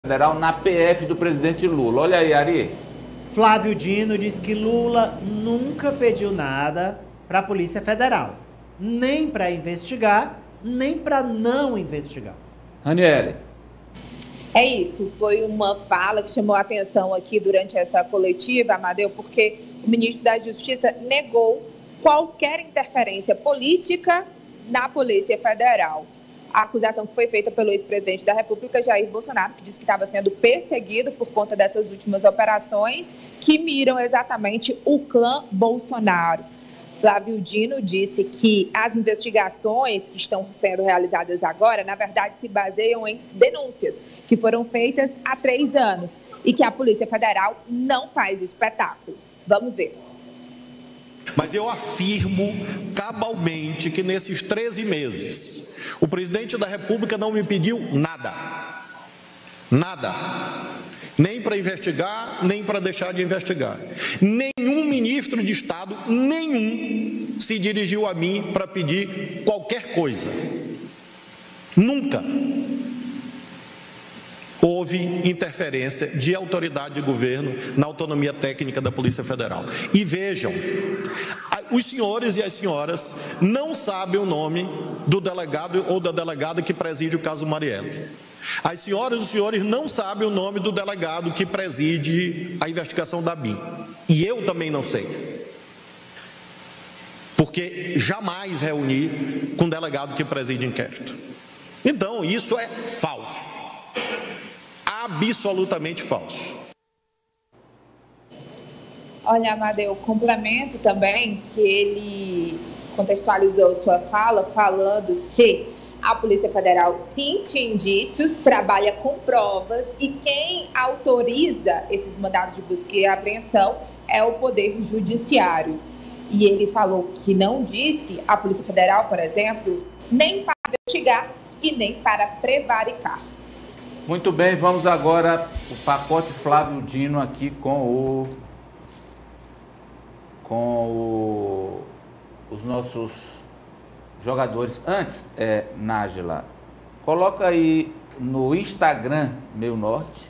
Federal na PF do presidente Lula. Olha aí, Ari. Flávio Dino diz que Lula nunca pediu nada para a Polícia Federal. Nem para investigar, nem para não investigar. Raniele. É isso, foi uma fala que chamou a atenção aqui durante essa coletiva, Amadeu, porque o ministro da Justiça negou qualquer interferência política na Polícia Federal. A acusação que foi feita pelo ex-presidente da República, Jair Bolsonaro, que disse que estava sendo perseguido por conta dessas últimas operações que miram exatamente o clã Bolsonaro. Flávio Dino disse que as investigações que estão sendo realizadas agora, na verdade, se baseiam em denúncias que foram feitas há 3 anos e que a Polícia Federal não faz espetáculo. Vamos ver. Mas eu afirmo cabalmente que nesses 13 meses, o presidente da República não me pediu nada. Nada. Nem para investigar, nem para deixar de investigar. Nenhum ministro de Estado, nenhum, se dirigiu a mim para pedir qualquer coisa. Nunca houve interferência de autoridade de governo na autonomia técnica da Polícia Federal. E vejam, os senhores e as senhoras não sabem o nome do delegado ou da delegada que preside o caso Marielle. As senhoras e os senhores não sabem o nome do delegado que preside a investigação da BIM. E eu também não sei. Porque jamais reuni com o delegado que preside inquérito. Então, isso é falso. Absolutamente falso. Olha, Amadeu, complemento também que ele contextualizou sua fala falando que a Polícia Federal, sim, tinha indícios, trabalha com provas e quem autoriza esses mandados de busca e apreensão é o Poder Judiciário. E ele falou que não disse à Polícia Federal, por exemplo, nem para investigar e nem para prevaricar. Muito bem, vamos agora o pacote Flávio Dino aqui com os nossos jogadores. Antes, Nájila, coloca aí no Instagram Meio Norte,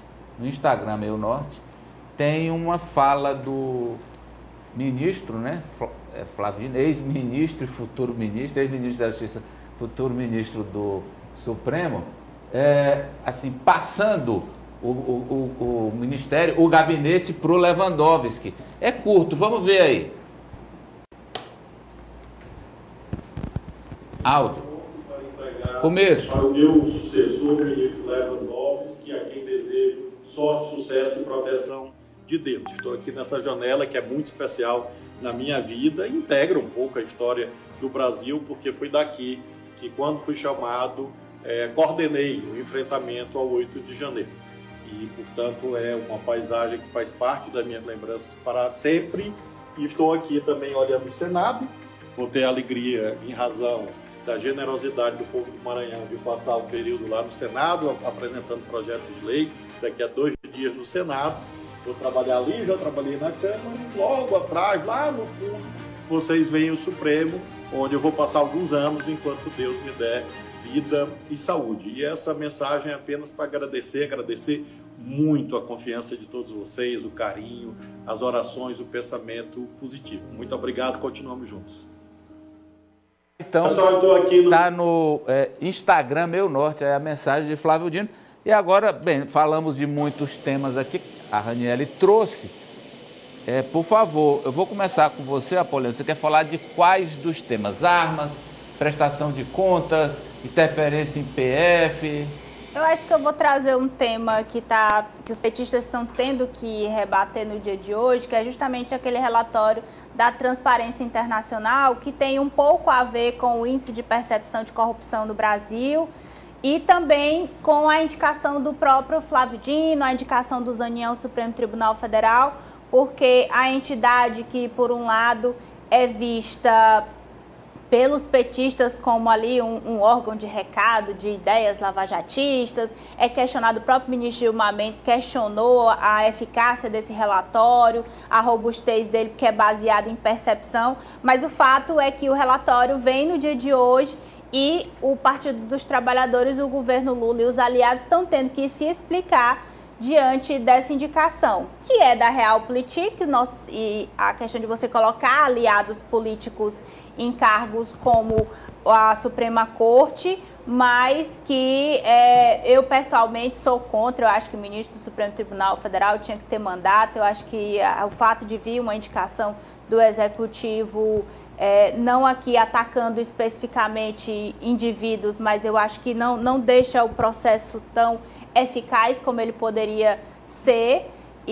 tem uma fala do ministro, né, Flávio Dino, ex-ministro e futuro ministro, ex-ministro da Justiça, futuro ministro do Supremo, assim, passando o ministério, o gabinete para o Lewandowski. É curto, vamos ver aí. Áudio. Começo. Para o meu sucessor, o ministro Lewandowski, a quem desejo sorte, sucesso e proteção de Deus. Estou aqui nessa janela que é muito especial na minha vida, integra um pouco a história do Brasil, porque foi daqui que, quando fui chamado, coordenei o enfrentamento ao 8 de janeiro. E, portanto, é uma paisagem que faz parte das minhas lembranças para sempre. E estou aqui também olhando o Senado. Vou ter a alegria, em razão da generosidade do povo do Maranhão, de passar o período lá no Senado, apresentando projetos de lei. Daqui a 2 dias no Senado. Vou trabalhar ali, já trabalhei na Câmara. Logo atrás, lá no fundo, vocês veem o Supremo, onde eu vou passar alguns anos enquanto Deus me der vida e saúde. E essa mensagem é apenas para agradecer muito a confiança de todos vocês, o carinho, as orações, o pensamento positivo. Muito obrigado, continuamos juntos. Então, está no Instagram Meio Norte, é a mensagem de Flávio Dino. E agora, bem, falamos de muitos temas aqui, a Raniele trouxe. Por favor, eu vou começar com você, Apoliano. Você quer falar de quais dos temas? Armas, prestação de contas, interferência em PF? Eu acho que eu vou trazer um tema que os petistas estão tendo que rebater no dia de hoje, que é justamente aquele relatório da Transparência Internacional, que tem um pouco a ver com o índice de percepção de corrupção no Brasil e também com a indicação do próprio Flávio Dino, a indicação do Zanin ao Supremo Tribunal Federal, porque a entidade que, por um lado, é vista pelos petistas como ali um órgão de recado, de ideias lavajatistas, é questionado, o próprio ministro Gilmar Mendes questionou a eficácia desse relatório, a robustez dele, porque é baseado em percepção, mas o fato é que o relatório vem no dia de hoje e o Partido dos Trabalhadores, o governo Lula e os aliados estão tendo que se explicar diante dessa indicação, que é da Realpolitik, e a questão de você colocar aliados políticos em cargos como a Suprema Corte, mas que eu pessoalmente sou contra. Eu acho que o ministro do Supremo Tribunal Federal tinha que ter mandato. Eu acho que o fato de vir uma indicação do Executivo, não aqui atacando especificamente indivíduos, mas eu acho que não deixa o processo tão eficaz como ele poderia ser.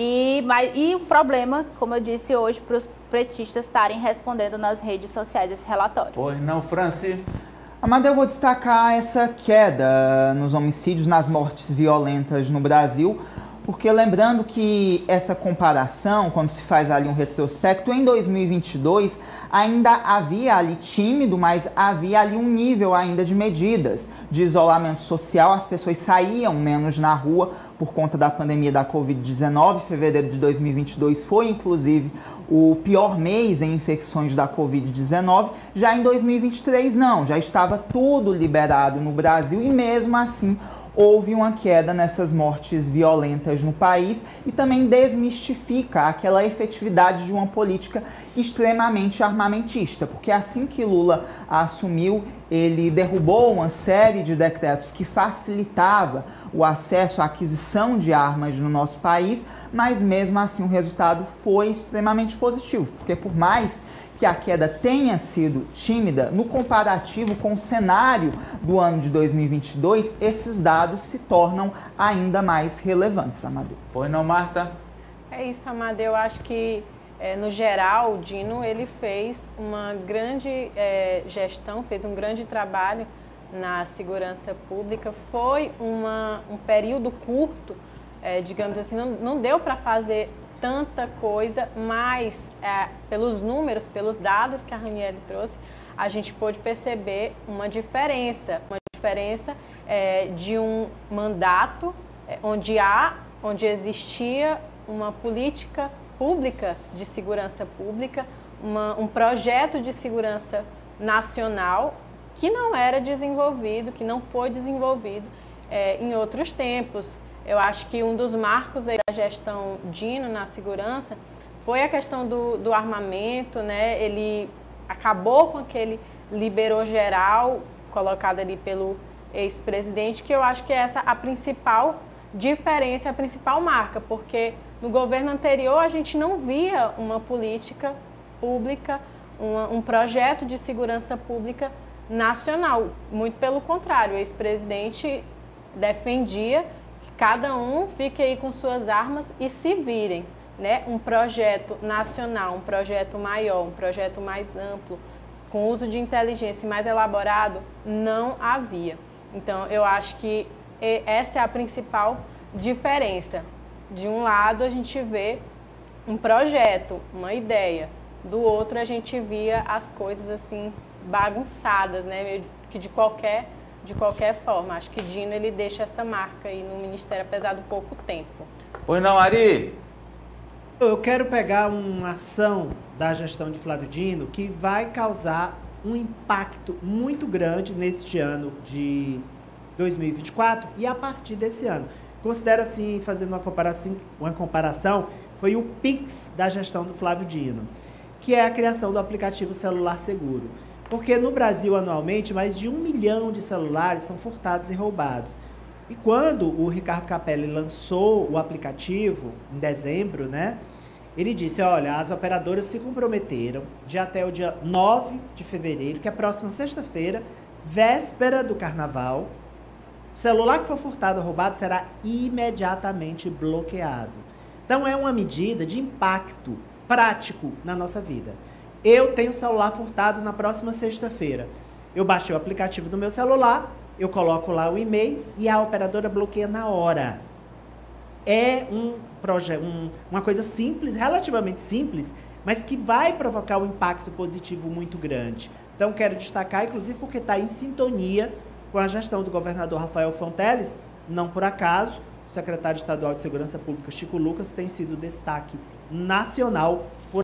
E o problema, como eu disse hoje, para os petistas estarem respondendo nas redes sociais esse relatório. Pois não, Franci? Amadeu, eu vou destacar essa queda nos homicídios, nas mortes violentas no Brasil, porque lembrando que essa comparação, quando se faz ali um retrospecto, em 2022 ainda havia ali tímido, mas havia ali um nível ainda de medidas de isolamento social, as pessoas saíam menos na rua por conta da pandemia da Covid-19. Fevereiro de 2022 foi, inclusive, o pior mês em infecções da Covid-19. Já em 2023, não, já estava tudo liberado no Brasil e mesmo assim houve uma queda nessas mortes violentas no país e também desmistifica aquela efetividade de uma política extremamente armamentista, porque assim que Lula assumiu, ele derrubou uma série de decretos que facilitava o acesso à aquisição de armas no nosso país, mas mesmo assim o resultado foi extremamente positivo, porque por mais que a queda tenha sido tímida, no comparativo com o cenário do ano de 2022, esses dados se tornam ainda mais relevantes, Amadeu. Pois não, Marta? É isso, Amadeu. Eu acho que, no geral, o Dino ele fez uma grande gestão, fez um grande trabalho na segurança pública. Foi um período curto, digamos assim, não deu para fazer tanta coisa, mas pelos números, pelos dados que a Ranieri trouxe, a gente pôde perceber uma diferença de um mandato onde existia uma política pública de segurança pública, um projeto de segurança nacional que não era desenvolvido, que não foi desenvolvido em outros tempos. Eu acho que um dos marcos aí da gestão Dino na segurança foi a questão do armamento, né? Ele acabou com aquele liberou geral colocado ali pelo ex-presidente, que eu acho que é essa a principal diferença, a principal marca, porque no governo anterior a gente não via uma política pública, um projeto de segurança pública nacional. Muito pelo contrário, o ex-presidente defendia que cada um fique aí com suas armas e se virem, né? Um projeto nacional, um projeto maior, um projeto mais amplo, com uso de inteligência mais elaborado, não havia. Então, eu acho que essa é a principal diferença. De um lado, a gente vê um projeto, uma ideia. Do outro, a gente via as coisas assim bagunçadas, né? Meio que de qualquer forma. Acho que Dino ele deixa essa marca aí no Ministério, apesar do pouco tempo. Pois não, Ari? Eu quero pegar uma ação da gestão de Flávio Dino que vai causar um impacto muito grande neste ano de 2024 e a partir desse ano. Considero assim, fazendo uma comparação, foi o Pix da gestão do Flávio Dino, que é a criação do aplicativo Celular Seguro. Porque no Brasil, anualmente, mais de 1 milhão de celulares são furtados e roubados. E quando o Ricardo Capelli lançou o aplicativo, em dezembro, né, ele disse, olha, as operadoras se comprometeram de até o dia 9 de fevereiro, que é a próxima sexta-feira, véspera do carnaval, o celular que for furtado ou roubado será imediatamente bloqueado. Então, é uma medida de impacto prático na nossa vida. Eu tenho o celular furtado na próxima sexta-feira. Eu baixei o aplicativo do meu celular, eu coloco lá o e-mail e a operadora bloqueia na hora. É uma coisa simples, relativamente simples, mas que vai provocar um impacto positivo muito grande. Então, quero destacar, inclusive, porque está em sintonia com a gestão do governador Rafael Fonteles. Não por acaso, o secretário estadual de Segurança Pública, Chico Lucas, tem sido destaque nacional